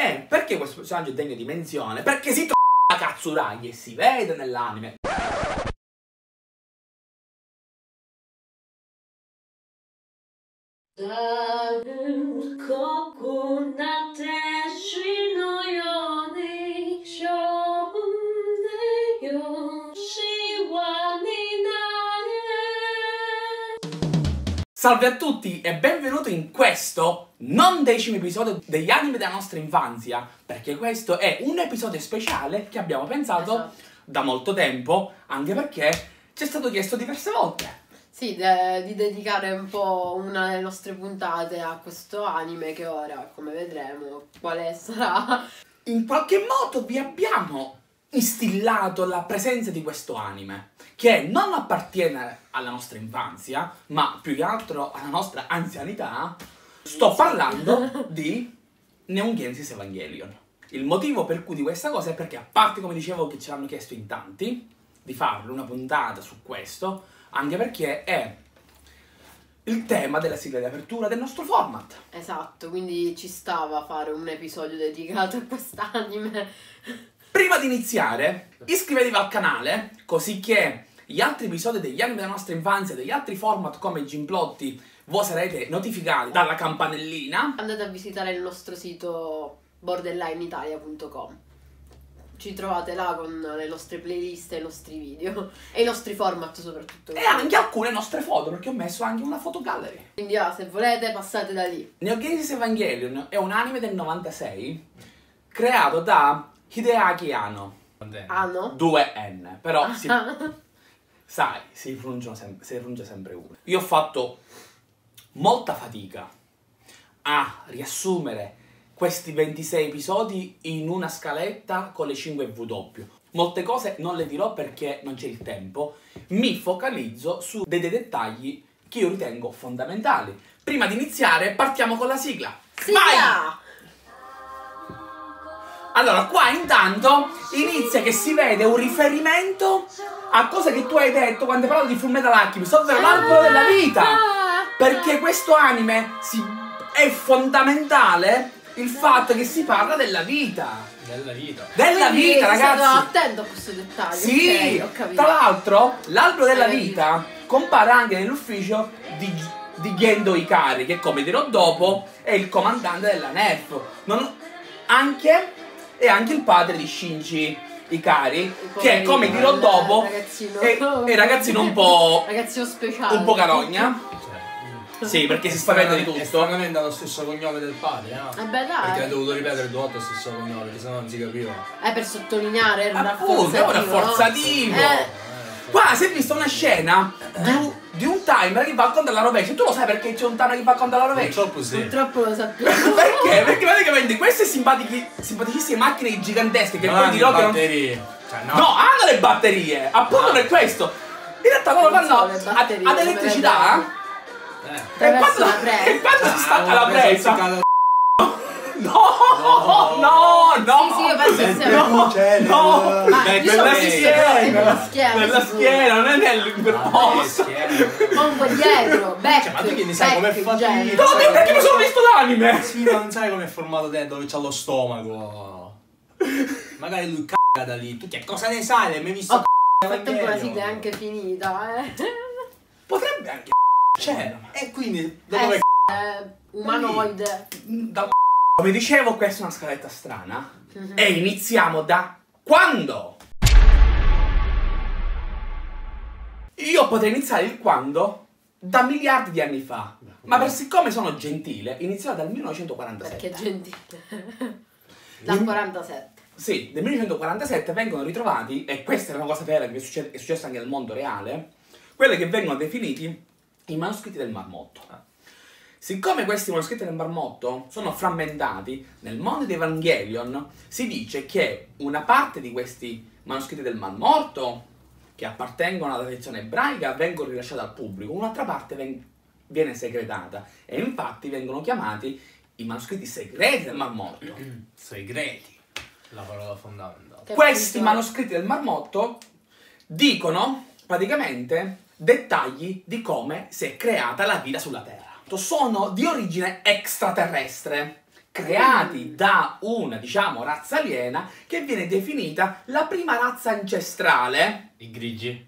E perché questo personaggio è degno di menzione? Perché si trova Katsuragi e si vede nell'anime. Salve a tutti e benvenuti in questo non 10° episodio degli anime della nostra infanzia, perché questo è un episodio speciale che abbiamo pensato da molto tempo, anche perché ci è stato chiesto diverse volte. Sì, di dedicare un po' una delle nostre puntate a questo anime che ora, come vedremo, quale sarà. In qualche modo vi abbiamo instillato la presenza di questo anime, che non appartiene alla nostra infanzia, ma più che altro alla nostra anzianità. Sto parlando di Neon Genesis Evangelion. Il motivo per cui di questa cosa è perché, a parte, come dicevo, che ce l'hanno chiesto in tanti, di farlo una puntata su questo, anche perché è il tema della sigla di apertura del nostro format. Esatto, quindi ci stava fare un episodio dedicato a quest'anime. Prima di iniziare, iscrivetevi al canale, così che gli altri episodi degli anime della nostra infanzia, degli altri format come Gimplotti, voi sarete notificati dalla campanellina. Andate a visitare il nostro sito borderlineitalia.com. Ci trovate là con le nostre playlist e i nostri video e i nostri format soprattutto. E anche alcune nostre foto, perché ho messo anche una fotogallery. Quindi se volete passate da lì. Neon Genesis Evangelion è un anime del 96 creato da Hideaki Anno. Anno? 2N, però sai, si pronuncia sempre uno. Io ho fatto molta fatica a riassumere questi 26 episodi in una scaletta con le 5 W. Molte cose non le dirò perché non c'è il tempo. Mi focalizzo su dei dettagli che io ritengo fondamentali. Prima di iniziare partiamo con la sigla. Sigla! Vai! Allora, qua intanto inizia che si vede un riferimento a cose che tu hai detto quando hai parlato di Fullmetal Alchemist, ovvero l'albero della vita. Perché questo anime è fondamentale il fatto che si parla della vita. Della vita. Della vita, ragazzi. Sono attento a questo dettaglio. Sì, okay, ho capito. Tra l'altro, l'albero della vita compare anche nell'ufficio di Gendo Ikari, che, come dirò dopo, è il comandante della NERF. È anche il padre di Shinji Ikari, che, come dirò dopo, è un ragazzino un po'... ragazzino speciale. Un po' carogna. Sì, perché si spaventa di tutto. E stranamente ha lo stesso cognome del padre, no? Beh, dai. Perché ha dovuto ripetere 2 volte lo stesso cognome, perché sennò non si capiva. Per sottolineare il Appunto, è un rafforzativo. Qua si è vista una scena di un timer che va a contare alla rovescia. Tu lo sai perché c'è un timer che va a contare alla rovescia? Purtroppo sì. Purtroppo lo sappiamo. Perché? Perché praticamente queste simpaticissime macchine gigantesche che poi dirò che non... Cioè, no, hanno le batterie. Appunto per questo. In realtà loro vanno ad elettricità. E quando si stacca la presa? No! Sì, io penso sia nella schiena, non è nel posto. Un po' dietro, back. Ma tu che ne sai com'è fatto? Perché mi sono visto l'anime? Sì, ma non sai com'è formato dentro, dove c'ha lo stomaco. Magari lui c***a da lì. Tu che cosa ne sai? L'hai mai visto? Frattempo la sigla è anche finita, Potrebbe anche c'era. E quindi dove umanoide. Come dicevo, questa è una scaletta strana. E iniziamo da quando? Io potrei iniziare il quando da miliardi di anni fa. Ma per siccome sono gentile, inizierò dal 1947. Perché gentile? Dal 47. Sì, nel 1947 vengono ritrovati, e questa è una cosa vera che è successa anche nel mondo reale, quelle che vengono definiti i manoscritti del Marmotto. Siccome questi manoscritti del Marmotto sono frammentati, nel mondo di Evangelion si dice che una parte di questi manoscritti del Marmotto, che appartengono alla tradizione ebraica, vengono rilasciati al pubblico, un'altra parte viene segretata, e infatti vengono chiamati i manoscritti segreti del Marmotto. Segreti, la parola fondamentale. Questi manoscritti del Marmotto dicono praticamente dettagli di come si è creata la vita sulla Terra. Sono di origine extraterrestre, creati da una, diciamo, razza aliena che viene definita la prima razza ancestrale. I grigi.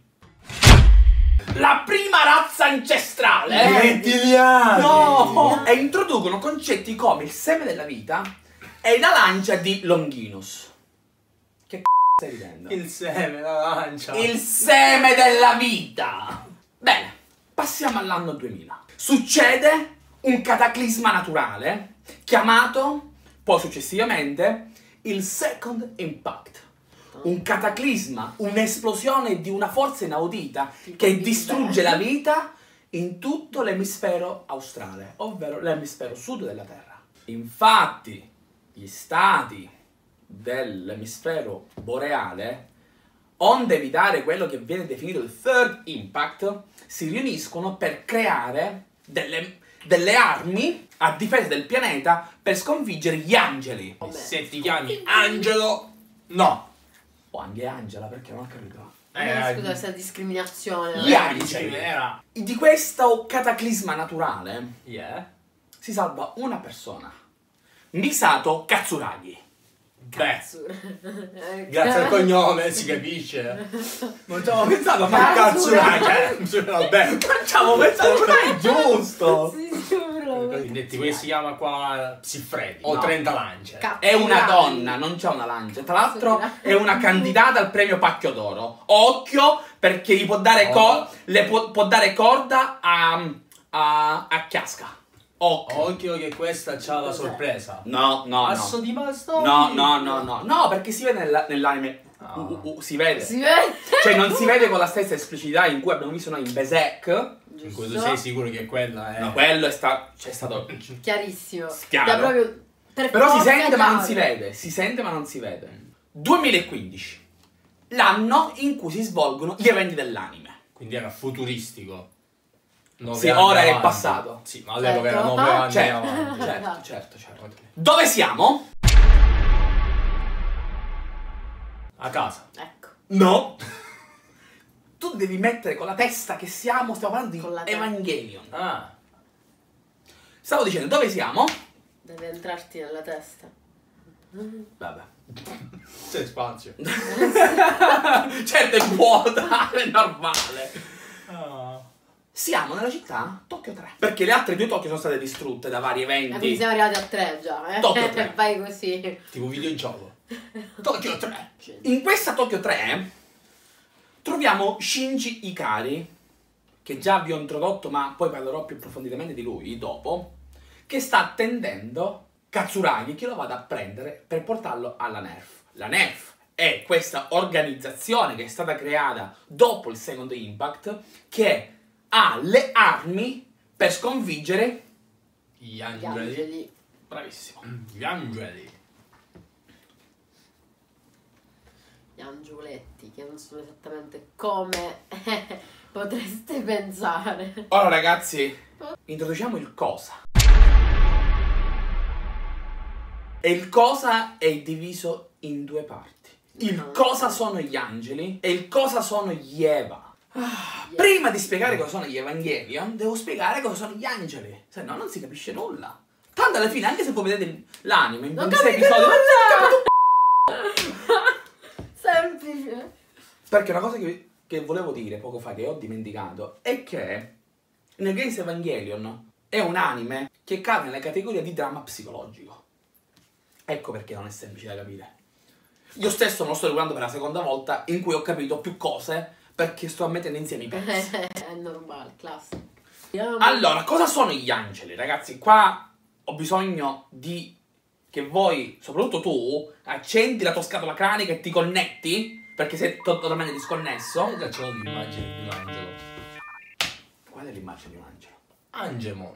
La prima razza ancestrale! I rettiliani! No! E introducono concetti come il seme della vita e la lancia di Longinus. Che stai ridendo? Il seme, la lancia. Il seme della vita! Bene, passiamo all'anno 2000. Succede un cataclisma naturale chiamato, poi successivamente, il Second Impact. Un cataclisma, un'esplosione di una forza inaudita che distrugge la vita in tutto l'emisfero australe, ovvero l'emisfero sud della Terra. Infatti, gli stati dell'emisfero boreale, onde evitare quello che viene definito il Third Impact, si riuniscono per creare delle armi a difesa del pianeta per sconfiggere gli angeli. Se ti chiami Angelo, no. O anche Angela, perché non ho capito. Scusa, questa discriminazione. Gli angeli. Era. Di questo cataclisma naturale Yeah. si salva una persona. Misato Katsuragi. Beh, grazie al cognome si capisce. Non ci avevo pensato, ma Katsuragi. Vabbè. non ci avevo pensato, ma è giusto. Sì, giuro. Detti, come si chiama qua? Siffredi. O No. 30 lance. È una donna, non c'è una lancia. Tra l'altro è una candidata al premio Pacchio d'Oro. Occhio, perché gli può dare, può dare corda a Chiasca. Occhio. Occhio che questa c'ha la sorpresa. No, Passo di bastoni. No, perché si vede nell'anime. Si vede. Si vede? Cioè non si vede con la stessa esplicità in cui abbiamo visto noi in Berserk. In cui tu sei sicuro che quella è. No, quello c'è stato Chiarissimo. chiaro. Da proprio per Però si forza sente ma non chiaro. si vede. Si sente ma non si vede. 2015. L'anno in cui si svolgono gli eventi dell'anime. Quindi era futuristico. 9 Sì, anni ora è avanti. passato. Sì, ma all'epoca era Certo. 9 anni Certo, avanti. certo. Ok. Dove siamo? A casa. Ecco. No. Tu devi mettere con la testa che stiamo parlando Con la di Evangelion. Ah. Stavo dicendo, dove siamo? Deve entrarti nella testa. Vabbè. C'è spazio. Certo è vuota, è normale. Ah. Siamo nella città Tokyo 3. Perché le altre due Tokyo sono state distrutte da vari Quindi eventi. siamo arrivati a 3 già, Tokyo 3. Vai così. Tipo videogioco. Tokyo 3. In questa Tokyo 3 troviamo Shinji Ikari, che già vi ho introdotto, ma poi parlerò più approfonditamente di lui dopo, che sta attendendo Katsuragi che lo vada a prendere per portarlo alla NERF. La NERF è questa organizzazione che è stata creata dopo il Second Impact, che ha le armi per sconfiggere. Gli Gli angeli. angeli. Bravissimo. Gli angeli. Gli angioletti, che non sono esattamente come potreste pensare. Ora ragazzi, introduciamo il cosa. E il cosa è diviso in due parti. Il cosa sono gli angeli e il cosa sono gli Eva. Prima di spiegare cosa sono gli Evangelion, devo spiegare cosa sono gli angeli. Se no non si capisce nulla. Tanto alla fine, anche se voi vedete l'anime in Non 26 capite episodi, non si nulla! è capito. Semplice. Perché una cosa che volevo dire poco fa, che ho dimenticato, è che nel Games Evangelion è un anime che cade nella categoria di dramma psicologico. Ecco perché non è semplice da capire. Io stesso me lo sto riguardando per la seconda volta, in cui ho capito più cose perché sto mettendo insieme i pezzi. È normale, classico. Allora, cosa sono gli angeli? Ragazzi, qua ho bisogno di che voi, soprattutto tu, accendi la tua scatola cranica e ti connetti, perché sei totalmente disconnesso. Già ce l'ho l'immagine di un angelo. Qual è l'immagine di un angelo? Angemon.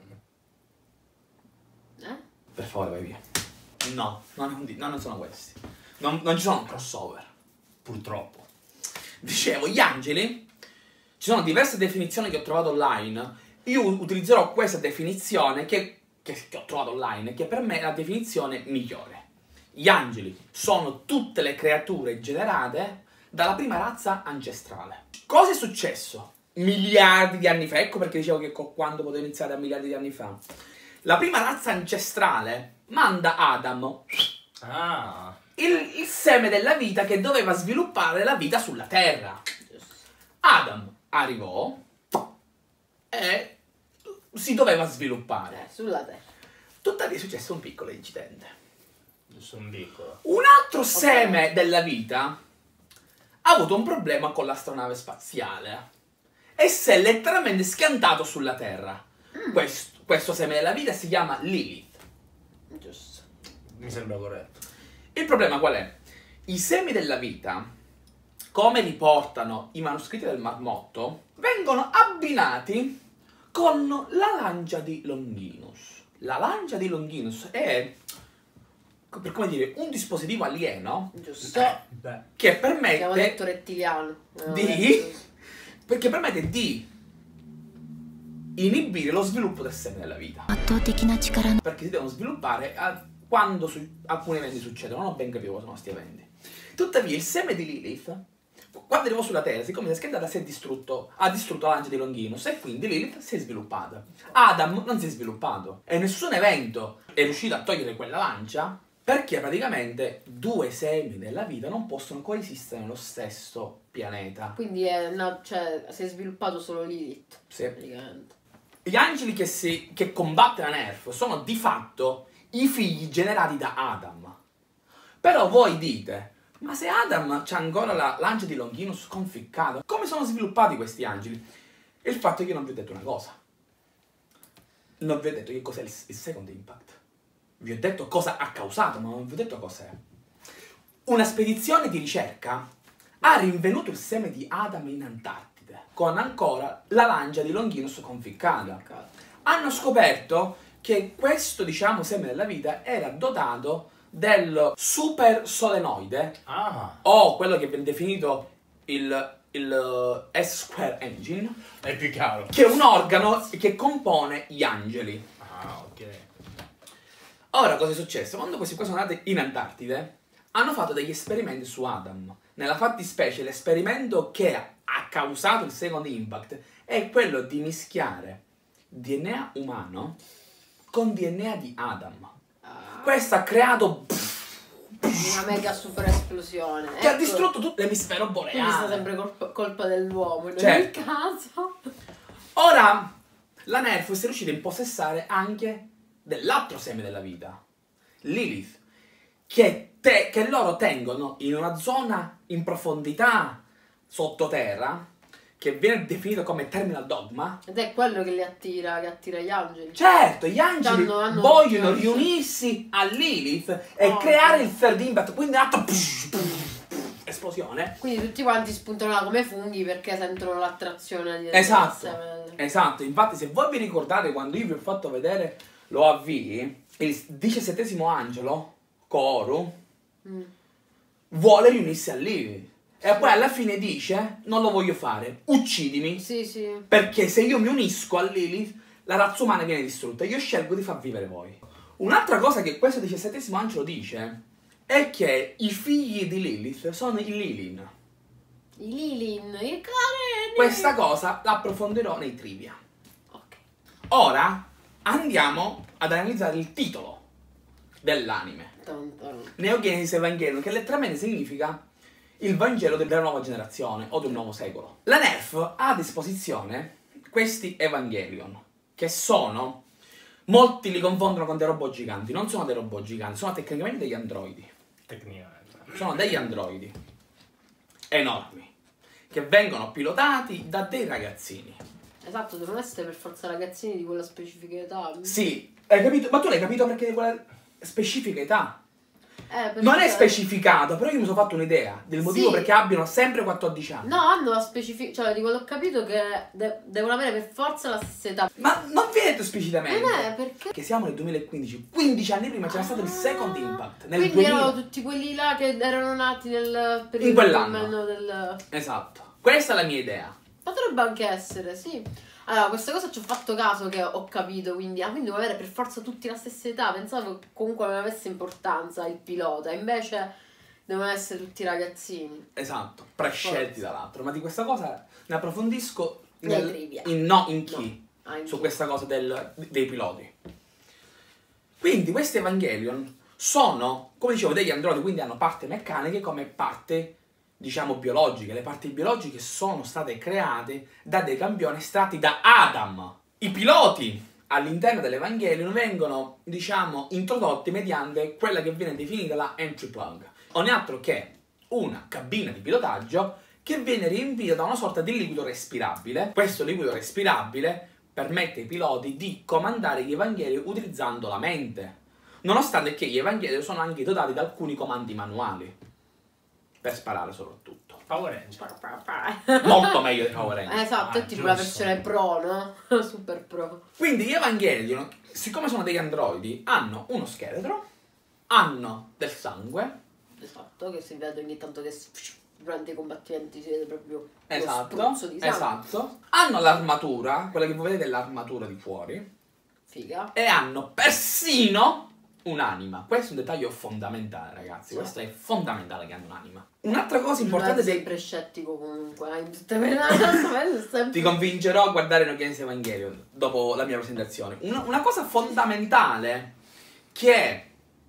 Per favore, vai via. No, non sono questi. Non ci sono crossover. Purtroppo. Dicevo, gli angeli, ci sono diverse definizioni che ho trovato online. Io utilizzerò questa definizione che ho trovato online, che per me è la definizione migliore. Gli angeli sono tutte le creature generate dalla prima razza ancestrale. Cosa è successo miliardi di anni fa? Ecco perché dicevo che quando potevo iniziare a miliardi di anni fa. La prima razza ancestrale manda Adam, Ah. il seme della vita che doveva sviluppare la vita sulla Terra. Adam arrivò e si doveva sviluppare. Sulla terra. Tuttavia è successo un piccolo incidente. Giusto un piccolo. Un altro seme della vita ha avuto un problema con l'astronave spaziale e si è letteralmente schiantato sulla Terra. Questo seme della vita si chiama Lilith. Giusto. Mi sembra corretto. Il problema qual è? I semi della vita, come riportano i manoscritti del Marmotto, vengono abbinati con la lancia di Longinus. La lancia di Longinus è, per come dire, un dispositivo alieno Giusto. Beh. che Abbiamo detto permette rettiliano. perché permette di inibire lo sviluppo del seme della vita. 圧倒的な力の Perché si devono sviluppare quando alcuni eventi succedono. Non ho ben capito cosa sono questi eventi. Tuttavia il seme di Lilith, quando arrivò sulla Terra, siccome si è schiantata, ha distrutto la lancia di Longinus e quindi Lilith si è sviluppata. Adam non si è sviluppato e nessun evento è riuscito a togliere quella lancia, perché praticamente due semi della vita non possono coesistere nello stesso pianeta. Quindi cioè, si è sviluppato solo Lilith. Sì. Praticamente. Gli angeli che combatte la Nerf sono di fatto i figli generati da Adam. Però voi dite, ma se Adam c'ha ancora la lancia di Longinus conficcata, come sono sviluppati questi angeli? E il fatto è che io non vi ho detto una cosa. Non vi ho detto che cos'è il Second Impact. Vi ho detto cosa ha causato, ma non vi ho detto cos'è. Una spedizione di ricerca ha rinvenuto il seme di Adam in Antartide, con ancora la lancia di Longinus conficcata. Hanno scoperto che questo, diciamo, seme della vita era dotato del super solenoide, Ah. o quello che viene definito il S-Square Engine, È più chiaro. che è un organo che compone gli angeli. Ah, ok. Ora, cosa è successo? Quando questi qua sono andati in Antartide, hanno fatto degli esperimenti su Adam. Nella fattispecie, l'esperimento che ha causato il Second Impact è quello di mischiare DNA umano con DNA di Adam. Questo ha creato Una mega super esplosione. che ha Ecco. distrutto tutto l'emisfero Quindi sta boreale. sempre colpa dell'uomo in Certo. ogni caso. Ora, la Nerf si è riuscita a impossessare anche dell'altro seme della vita, Lilith, che loro tengono in una zona in profondità sottoterra, che viene definito come Terminal Dogma. Ed è quello che li attira, che attira gli angeli. Certo, gli angeli Hanno vogliono tutti- riunirsi a Lilith e Oh, creare ok. il Third Impact, quindi un altro esplosione. Quindi tutti quanti spuntano là come funghi perché sentono l'attrazione di Esatto, esatto. Infatti, se voi vi ricordate quando io vi ho fatto vedere l'OAV, il 17° angelo, Koru, vuole riunirsi a Lilith. E poi alla fine dice, non lo voglio fare, uccidimi, Sì, sì. perché se io mi unisco a Lilith, la razza umana viene distrutta. Io scelgo di far vivere voi. Un'altra cosa che questo 17° angelo dice è che i figli di Lilith sono i Lilin. I Lilin, i careni. Questa cosa la approfondirò nei trivia. Ok. Ora andiamo ad analizzare il titolo dell'anime. Tan tan. Neo Genesis Evangelion, che letteralmente significa il Vangelo della nuova generazione o del nuovo secolo. La Nerf ha a disposizione questi Evangelion, che sono, molti li confondono con dei robot giganti. Non sono dei robot giganti, sono tecnicamente degli androidi. Tecnicamente. Sono degli androidi enormi, che vengono pilotati da dei ragazzini. Esatto, devono essere per forza ragazzini di quella specifica età. Sì, hai capito? Ma tu l'hai capito perché di quella specifica età? Perché- Non è specificato, però io mi sono fatto un'idea del motivo Sì. perché abbiano sempre 14 anni. No, hanno la specifica. Cioè, di quello che ho capito che devono avere per forza la stessa età. Ma non viene detto esplicitamente. Perché? Che siamo nel 2015, 15 anni prima c'era stato il Second Impact. Nel Quindi 2000. erano tutti quelli là che erano nati nel periodo In quell'anno. più o meno del. Esatto. Questa è la mia idea. Potrebbe anche essere, sì. Allora, questa cosa ci ho fatto caso che ho capito, quindi devono avere per forza tutti la stessa età. Pensavo che comunque non avesse importanza il pilota, invece devono essere tutti ragazzini. Esatto, prescelti Forza. dall'altro. Ma di questa cosa ne approfondisco Nel trivia. in chi. No. Ah, in Su chi. questa cosa dei piloti. Quindi questi Evangelion sono, come dicevo, degli androidi, quindi hanno parti meccaniche come parte, diciamo, biologiche. Le parti biologiche sono state create da dei campioni estratti da Adam. I piloti all'interno dell'Evangelion vengono, diciamo, introdotti mediante quella che viene definita la entry plug. Non è altro che una cabina di pilotaggio che viene riempita da una sorta di liquido respirabile. Questo liquido respirabile permette ai piloti di comandare gli Evangelion utilizzando la mente, nonostante che gli Evangelion sono anche dotati da alcuni comandi manuali, per sparare soprattutto. Power Ranger. Molto meglio dei Power Rangers. Esatto, è tipo la versione pro, no? Super pro. Quindi gli Evangelion, siccome sono degli androidi, hanno uno scheletro, hanno del sangue. Esatto, che si vede ogni tanto che durante i combattimenti si vede proprio lo Esatto, spruzzo di sangue. esatto. Hanno l'armatura, quella che voi vedete è l'armatura di fuori. Figa. E hanno persino un'anima. Questo è un dettaglio fondamentale, ragazzi. Sì. Questo è fondamentale che hanno un'anima. Un'altra cosa importante sei dei... prescettico comunque, in tutte le Ti convincerò a guardare No Games Evangelion dopo la mia presentazione. Una cosa fondamentale che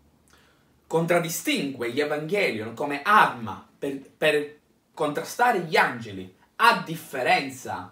contraddistingue gli Evangelion come arma per contrastare gli angeli, a differenza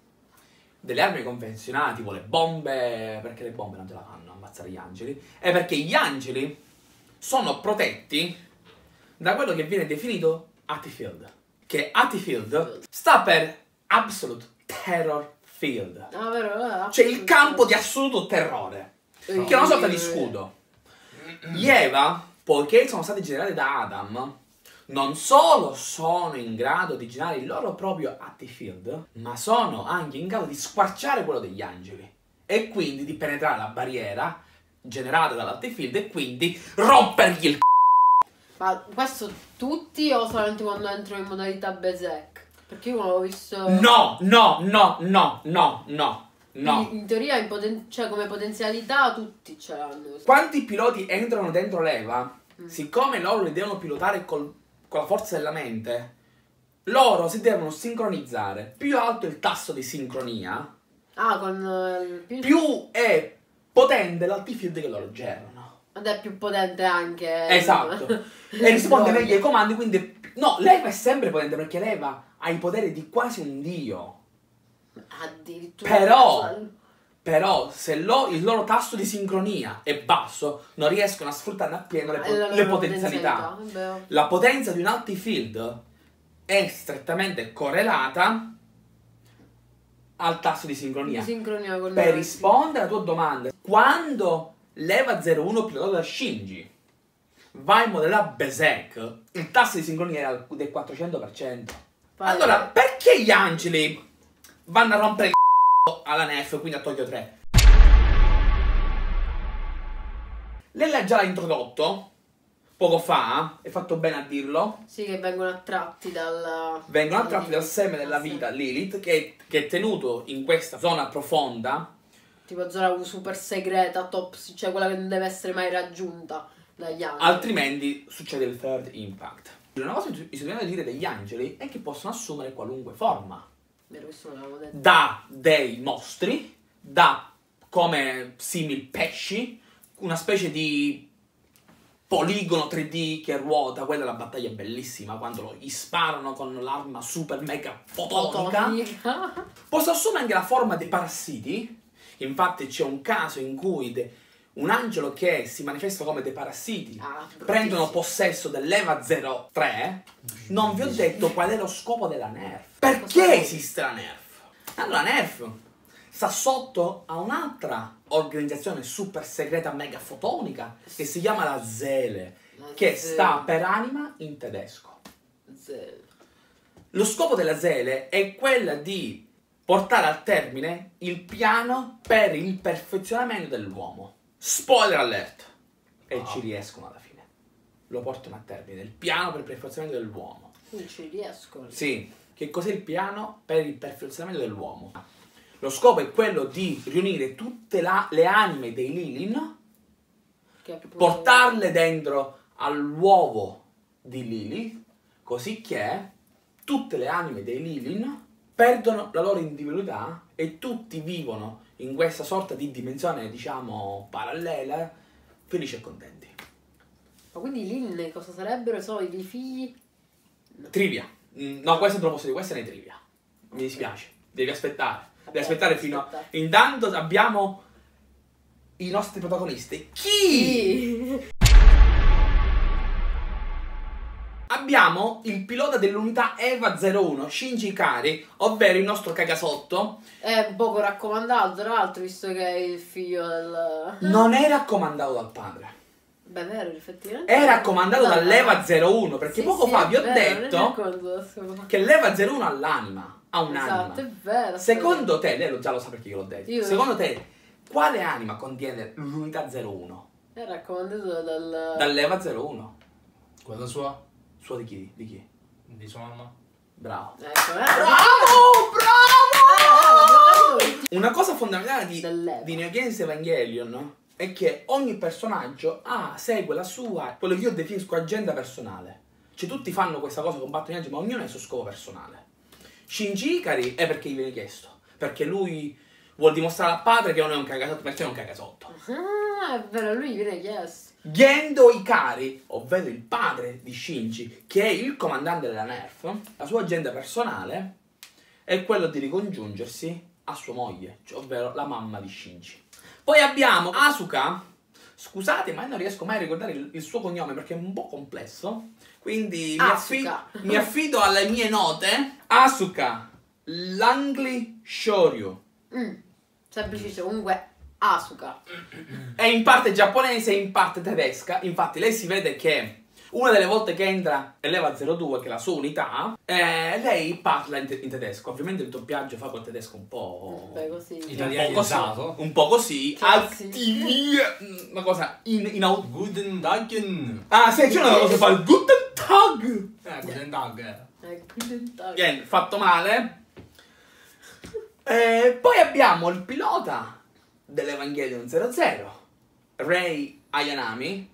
delle armi convenzionali, tipo le bombe, perché le bombe non te la fanno ammazzare gli angeli, è perché gli angeli sono protetti da quello che viene definito Attifield, che Attifield sta per Absolute Terror Field, Ah, vero? cioè il campo di assoluto terrore, che è una sorta di scudo. Gli Eva, poiché sono stati generati da Adam, non solo sono in grado di generare il loro proprio Attifield, ma sono anche in grado di squarciare quello degli angeli e quindi di penetrare la barriera generata dall'Attifield e quindi rompergli il Ma questo tutti o solamente quando entrano in modalità Berserk? Perché io non l'ho visto... No. In teoria, cioè, come potenzialità tutti ce l'hanno. Quanti piloti entrano dentro l'Eva, siccome loro li devono pilotare con la forza della mente, loro si devono sincronizzare. Più alto è il tasso di sincronia, Ah, con il più è potente l'Attifield che loro generano. Ed è più potente anche... Esatto. E risponde meglio ai comandi, quindi... No, l'Eva è sempre potente perché l'Eva ha i poteri di quasi un dio. Addirittura... Però se il loro tasso di sincronia è basso, non riescono a sfruttare appieno le potenzialità. La potenza di un Attifield è strettamente correlata al tasso di sincronia. Sincronia con Per rispondere alla tua domanda, quando l'Eva 01 pilotata da Shinji va in modalità Berserk, il tasso di sincronia era del 400%. Allora, perché gli angeli vanno a rompere il alla Nerf, quindi a Tokyo 3? Lei già l'ha introdotto poco fa, è fatto bene a dirlo. Sì, che vengono attratti dal... Vengono attratti dal seme della vita Lilith, che è tenuto in questa zona profonda. Tipo zona super segreta, top, cioè quella che non deve essere mai raggiunta dagli angeli. Altrimenti succede il third impact. Una cosa che bisogna dire degli angeli è che possono assumere qualunque forma. Vero, questo non l'avevo detto. Da dei mostri, da come simili pesci, una specie di poligono 3D che ruota. Quella è la battaglia bellissima, quando gli sparano con l'arma super mega fotonica. Posso assumere anche la forma dei parassiti. Infatti c'è un caso in cui un angelo che si manifesta come dei parassiti prendono possesso dell'Eva 03. Non vi ho detto qual è lo scopo della Nerf. Perché esiste la Nerf? Allora, la Nerf sta sotto a un'altra organizzazione super segreta mega fotonica che si chiama la Zele, che sta per anima in tedesco. Lo scopo della Zele è quella di portare a termine il piano per il perfezionamento dell'uomo. Spoiler alert! E ci riescono alla fine. Lo portano a termine, il piano per il perfezionamento dell'uomo. Quindi ci riescono. Sì, che cos'è il piano per il perfezionamento dell'uomo? Lo scopo è quello di riunire tutte le anime dei Lilin, portarle dentro all'uovo di Lilith, così che tutte le anime dei Lilin perdono la loro individualità e tutti vivono in questa sorta di dimensione, diciamo, parallela, felici e contenti. Ma quindi Lin cosa sarebbero? Sono i figli? Trivia. No, questo non lo posso dire, questa è una trivia. Mi dispiace. Devi aspettare. Devi aspettare fino a... Intanto abbiamo i nostri protagonisti. Chi? Abbiamo il pilota dell'unità EVA 01, Shinji Ikari, ovvero il nostro cagasotto. È poco raccomandato, tra l'altro, visto che è il figlio del... Non è raccomandato dal padre. Beh, è vero, effettivamente. È raccomandato dall'EVA 01, perché Sì, poco sì, fa vi ho è vero, detto che l'EVA 01 ha l'anima. Ha un'anima. Esatto, è vero. Secondo te, lei già lo sa perché io l'ho detto. Io- Secondo te, quale anima contiene l'unità 01? È raccomandato dal... Dall'EVA 01. Quella sua? Sua di chi? Di chi? Di sua mamma? Bravo. Ecco, Bravo! Bravo! bravo! Una cosa fondamentale Dell'EVA. di Neon Genesis Evangelion è che ogni personaggio segue la sua, quello che io definisco agenda personale. Cioè tutti fanno questa cosa, combattono gli angeli, ma ognuno ha il suo scopo personale. Shinji Ikari è perché gli viene chiesto, perché lui vuol dimostrare al padre che non è un cagasotto, perché è un cagasotto. Ah, è vero, lui viene chiesto. Gendo Ikari, ovvero il padre di Shinji, che è il comandante della NERF, la sua agenda personale è quello di ricongiungersi a sua moglie, cioè, ovvero la mamma di Shinji. Poi abbiamo Asuka, scusate ma io non riesco mai a ricordare il suo cognome perché è un po' complesso, quindi mi affido alle mie note. Asuka Langley Shoryu. Semplicissimo, comunque Asuka. È in parte giapponese e in parte tedesca. Infatti lei si vede che una delle volte che entra nell'EVA 02, che è la sua unità, lei parla in tedesco. Ovviamente il doppiaggio fa col tedesco un po'... Beh, così. Italianizzato. Un po' così. Una cosa in Guten Tag. Ah, sì, c'è una cosa che fa il Guten Tag. Guten Tag. Guten Tag. Niente, fatto male. Poi abbiamo il pilota dell'Evangelion 00, Rei Ayanami.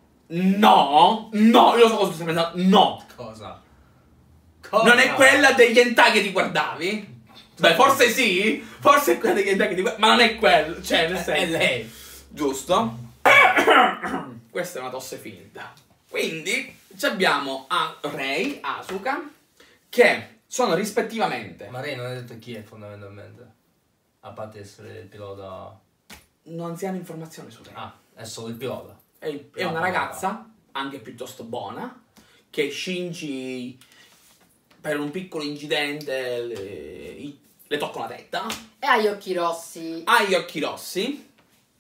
No, io lo so cosa stai pensando. No, Cosa? non è quella degli hentai che ti guardavi? Beh, forse sì, forse è quella degli hentai che ti guardavi, ma non è quello, cioè, nel senso. È lei. Giusto? Questa è una tosse finta. Quindi abbiamo Rei, Asuka, che sono rispettivamente... Ma lei non ha detto chi è fondamentalmente. A parte essere il pilota... Non si hanno informazioni su Rei. Ah, è solo il pilota. È una ragazza, anche piuttosto buona, che Shinji, per un piccolo incidente, le tocca una tetta. E ha gli occhi rossi. Ha gli occhi rossi.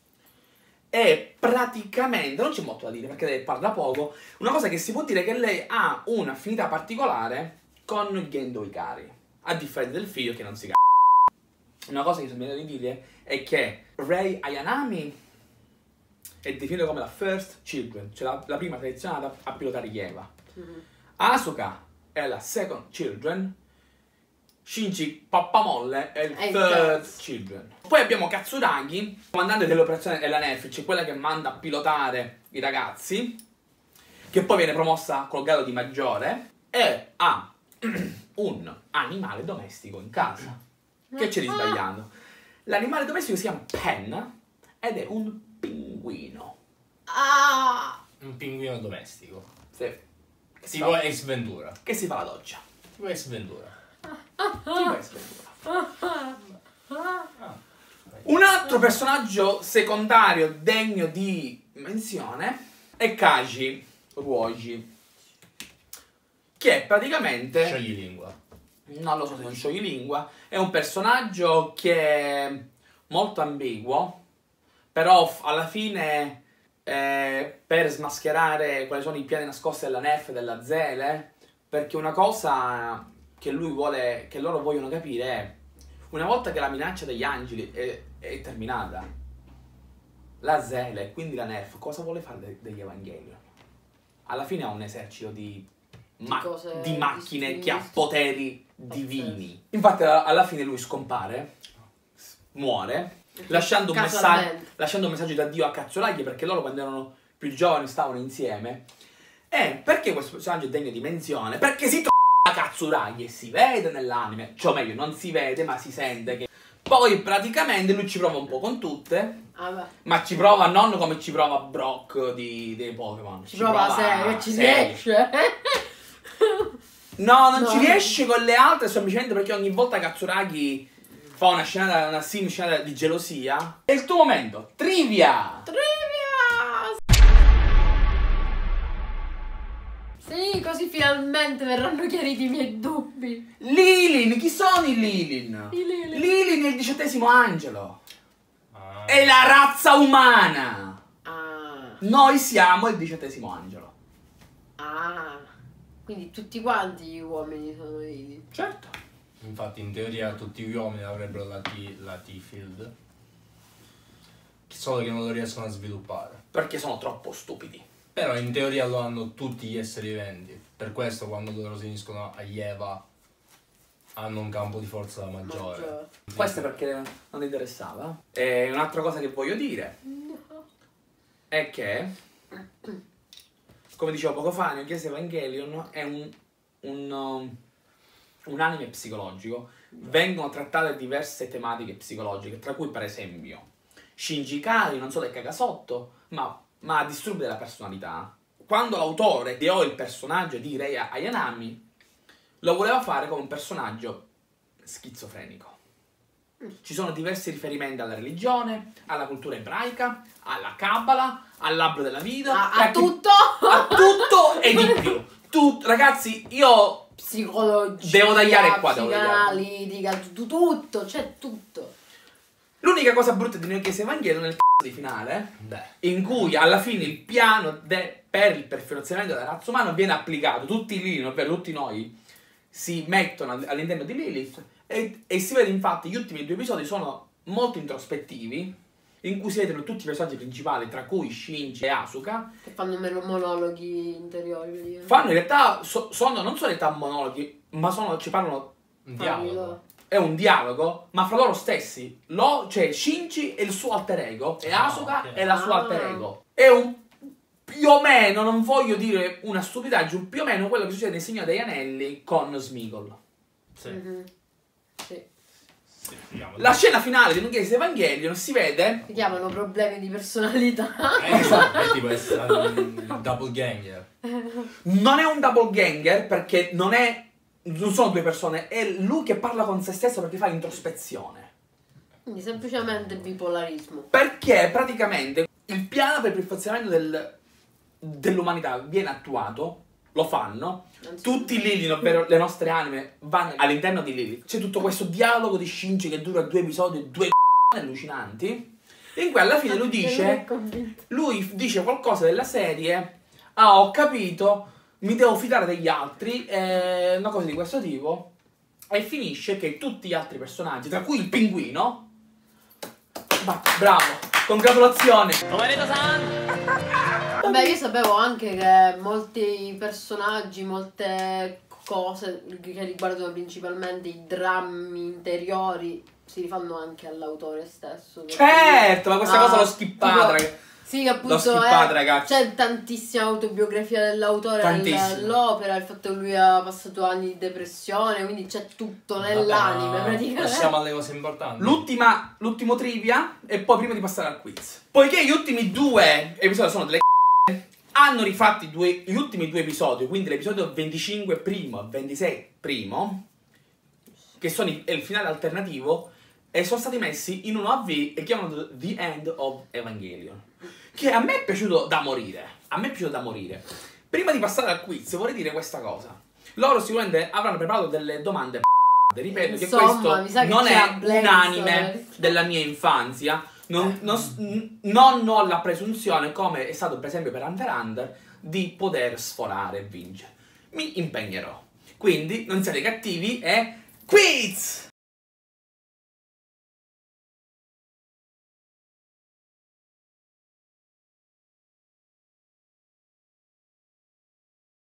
E praticamente, non c'è molto da dire perché lei parla poco, una cosa che si può dire è che lei ha un'affinità particolare con Gendo Ikari, a differenza del figlio che non si c***a. Una cosa che mi viene da dire è che Rei Ayanami è definito come la first children, cioè la prima selezionata a pilotare gli EVA. Asuka è la second children. Shinji Pappamolle è il third children. Poi abbiamo Katsuragi, comandante dell'operazione della NERF, cioè quella che manda a pilotare i ragazzi, che poi viene promossa col grado di maggiore, e ha un animale domestico in casa. Che c'è di sbagliato? L'animale domestico si chiama Pen ed è un pinguino. Un pinguino domestico. Sì. Tipo Ace Ventura. Che si fa la doccia. Tipo Ace Ventura. Tipo Ace Ventura. Un altro personaggio secondario degno di menzione è Kaji Ruoji, che praticamente... Scioglilingua. Non lo so se è un scioglilingua, è un personaggio che è molto ambiguo, però alla fine per smascherare quali sono i piani nascosti della NERF e della Zele, perché una cosa che lui vuole, che loro vogliono capire è, una volta che la minaccia degli angeli è terminata, la Zele e quindi la NERF cosa vuole fare degli Evangelion? Alla fine ha un esercito di macchine che ha poteri divini. Infatti alla fine lui scompare, muore, lasciando un messaggio da Dio a Katsuragi, perché loro quando erano più giovani stavano insieme. E perché questo personaggio è degno di menzione? Perché si trova Katsuragi e si vede nell'anime, cioè meglio non si vede ma si sente che Poi praticamente lui ci prova un po' con tutte. Ah, beh. Ma ci prova non come ci prova Brock dei Pokémon. Ci prova serio, ci riesce. No, non No. ci riesce con le altre semplicemente perché ogni volta Katsuragi fa una sim scena di gelosia. È il tuo momento. Trivia! Trivia! Sì, così finalmente verranno chiariti i miei dubbi. Lilin, chi sono i Lilin? I Lilin. Lilin è il 18° angelo. Ah. È la razza umana. Ah, Noi siamo il 18° angelo. ah. Quindi tutti quanti gli uomini sono lì. Certo. Infatti in teoria tutti gli uomini avrebbero la T-Field. Solo che non lo riescono a sviluppare. Perché sono troppo stupidi. Però in teoria lo hanno tutti gli esseri viventi. Per questo quando loro si uniscono a Eva hanno un campo di forza maggiore. Questo è perché non interessava. E un'altra cosa che voglio dire è che, come dicevo poco fa, Neon Genesis Evangelion è un anime psicologico. Vengono trattate diverse tematiche psicologiche, tra cui per esempio Shinji Ikari non solo è cagasotto, ma ha disturbi della personalità. Quando l'autore ideò il personaggio di Rei Ayanami, lo voleva fare come un personaggio schizofrenico. Ci sono diversi riferimenti alla religione, alla cultura ebraica, alla Kabbalah, all'albero della vita, A tutto? a tutto e di più. Ragazzi, io Psicologia, devo tagliare qua, psicanalitica, tutto, c'è tutto. l'unica cosa brutta di Neon Genesis Evangelion è il di finale, Beh. in cui alla fine il piano per il perfezionamento della razza umana viene applicato. Tutti lì, ovvero tutti noi, si mettono all'interno di Lilith e si vede infatti gli ultimi 2 episodi sono molto introspettivi, in cui si vedono tutti i personaggi principali, tra cui Shinji e Asuka, Che fanno meno monologhi interiori. fanno in realtà, sono non solo in realtà monologhi, ma ci parlano, Un dialogo. è un dialogo, ma fra loro stessi. Cioè Shinji è il suo alter ego e Ah, Asuka ok. è la sua Ah. alter ego. È un più o meno, non voglio dire una stupidaggine, più o meno quello che succede nel Signore degli Anelli con Smeagol. Sì. Mhm. Sì. Sì, diciamo. La scena finale di Neon Genesis Evangelion si vede. Si chiamano problemi di personalità. Esatto, è tipo essere un doppelganger. Non è un double ganger perché non sono 2 persone, è lui che parla con se stesso perché fa introspezione. Quindi semplicemente bipolarismo. Perché praticamente il piano per il perfezionamento dell'umanità viene attuato, lo fanno, tutti i Lilith, ovvero le nostre anime, vanno all'interno di Lilith. C'è tutto questo dialogo di Shinji che dura 2 episodi, 2 allucinanti, in cui alla fine lui dice qualcosa della serie: ah, ho capito, mi devo fidare degli altri, una cosa di questo tipo, e finisce che tutti gli altri personaggi, tra cui il pinguino, bravo, congratulazioni. Beh, io sapevo anche che molti personaggi, molte cose che riguardano principalmente i drammi interiori si rifanno anche all'autore stesso. Certo, ma questa cosa l'ho skippata, tipo- ragazzi. Sì, che appunto L'ho skippata, ragazzi. c'è tantissima autobiografia dell'autore Tantissimo. nell'opera, il fatto che lui ha passato anni di depressione, quindi c'è tutto nell'anime Vabbè, ma praticamente. passiamo alle cose importanti. L'ultimo trivia, e poi prima di passare al quiz. Poiché gli ultimi 2 episodi sono delle hanno rifatti gli ultimi 2 episodi, quindi l'episodio 25 primo e 26 primo, che sono è il finale alternativo, e sono stati messi in un OAV e chiamano The End of Evangelion, che a me è piaciuto da morire. Prima di passare al quiz vorrei dire questa cosa: loro sicuramente avranno preparato delle domande ripeto Insomma, che questo mi sa che non c'è è a Blaze, un anime della mia infanzia. Non ho la presunzione, come è stato per esempio per Hunter x Hunter, di poter sforare e vincere. Mi impegnerò. Quindi non siate cattivi e quiz!